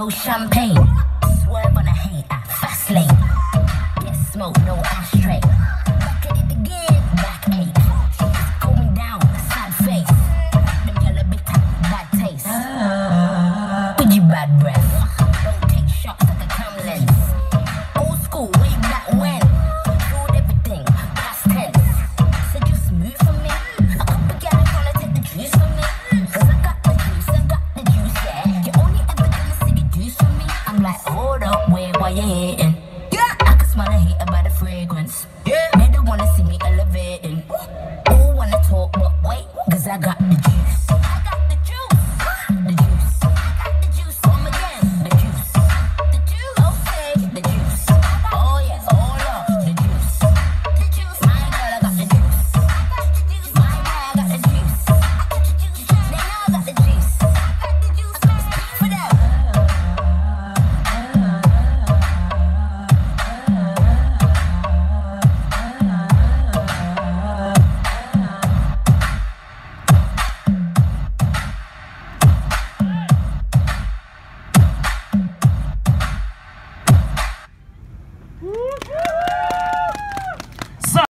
no champagne. Swerve on a hater, fast lane. Get smoke, no ashtray. Back at it again, backache. It's going down, sad face. Them yellow bit bad taste. With your bad breath. Don't take shots like a cam lens. Old school, way back when. Food everything, past tense. Said you smooth for me. A couple gal wanna take the juice from me. Cause I got the juice, yeah. You only ever gonna see the juice from me. I'm like, hold up, wait, why you hating? Yeah, I can smell the heat by the fragrance. Yeah, they don't wanna see me elevating. Who wanna talk, but wait, cause I got